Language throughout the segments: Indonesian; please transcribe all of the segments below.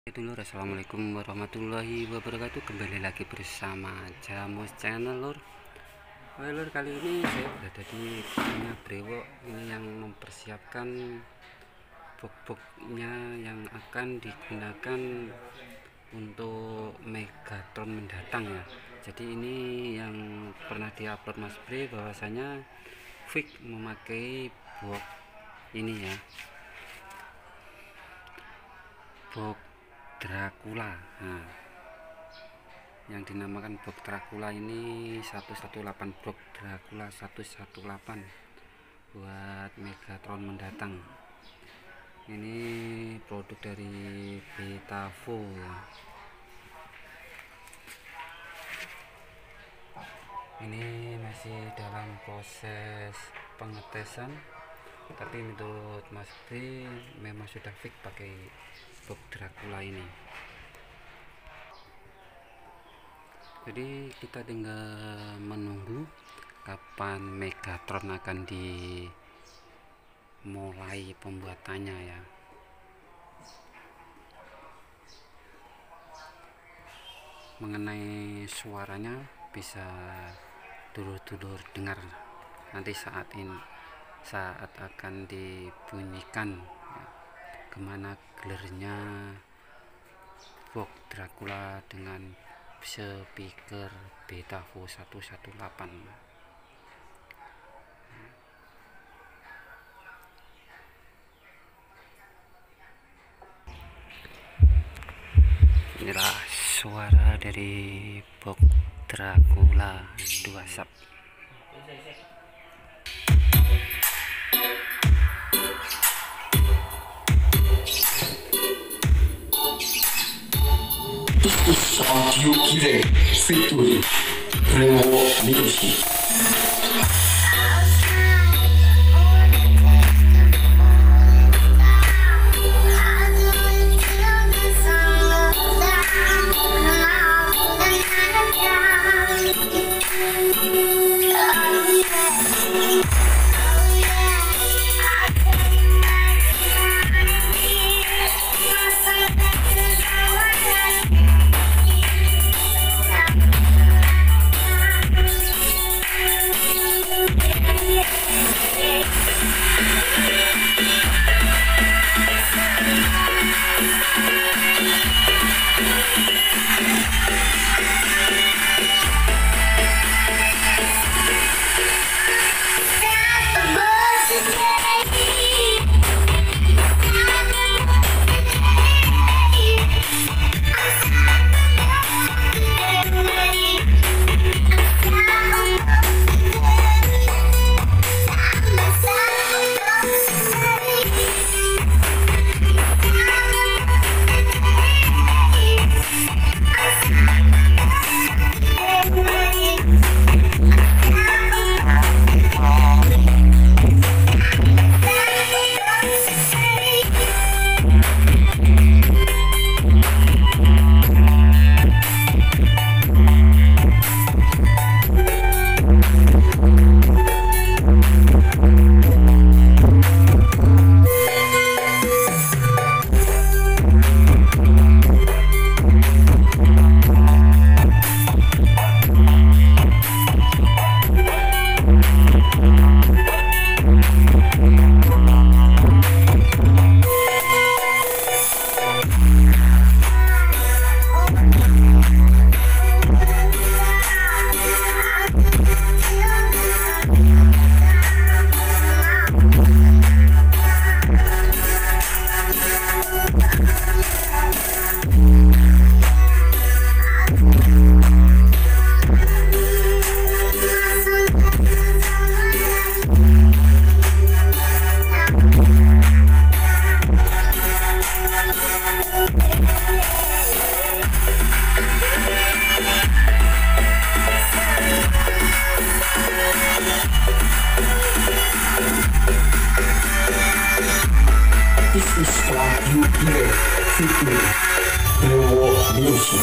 Lur, assalamualaikum warahmatullahi wabarakatuh. Kembali lagi bersama Jamus Channel, Lur. Oke, Lur, kali ini saya berada di punya Brewok ini yang mempersiapkan box-boxnya yang akan digunakan untuk megatron mendatang ya. Jadi ini yang pernah diupload Mas Bre bahwasanya fix memakai box ini ya, box Dracula. Nah, yang dinamakan box Dracula ini 118, box Dracula 118 buat megatron mendatang. Ini produk dari Betavo ya. Ini masih dalam proses pengetesan, tapi menurut Mas B memang sudah fix pakai box Dracula ini. Jadi kita tinggal menunggu kapan megatron akan dimulai pembuatannya ya. Mengenai suaranya bisa dulur-dulur dengar nanti saat akan dibunyikan ya, kemana gelarnya box Dracula dengan speaker Betavo 118. Inilah suara dari box Dracula 2 sub. audio kirei feituri Premo Music. This is audio kirei feituri Premo Music.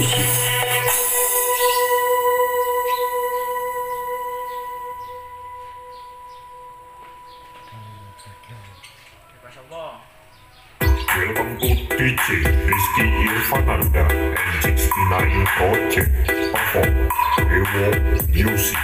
music. Welcome to DJ Rizky Irfananda and 69 Project perform Buat music.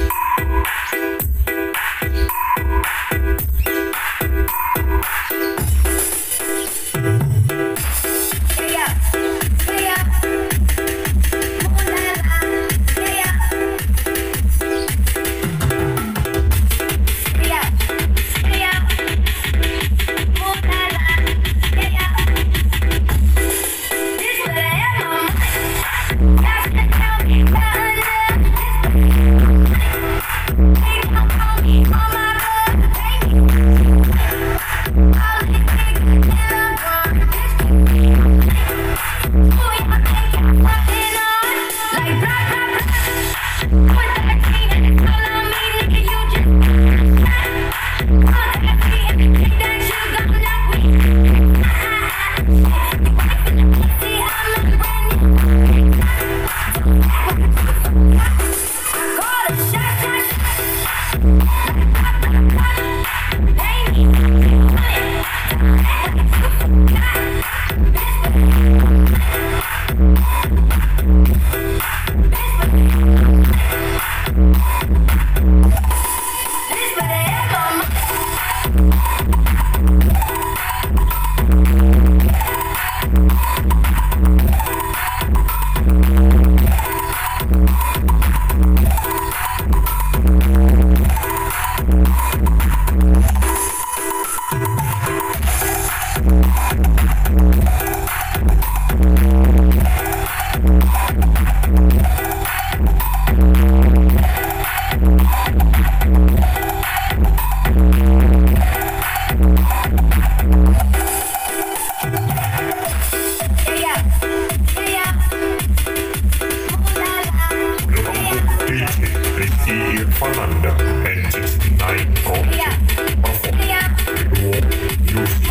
Irfananda and 69 Project perform Buat music.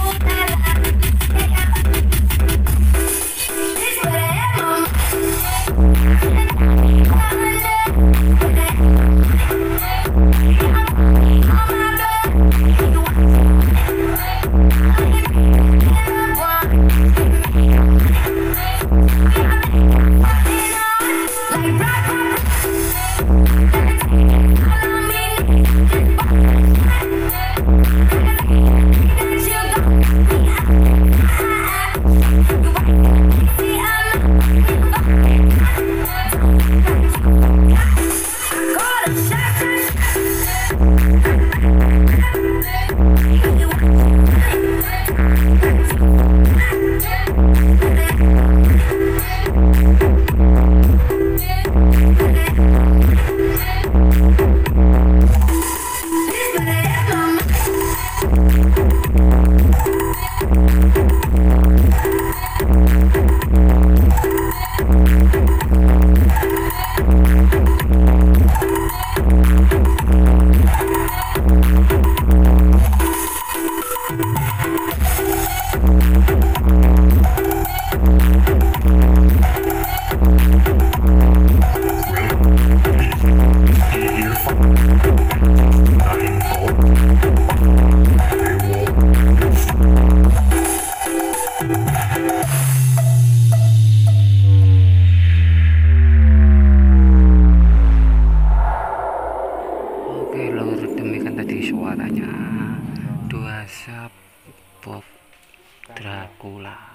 Suaranya dua sub Bob Dracula.